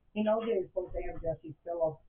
Em those days, supposed to have Jesse Phillips.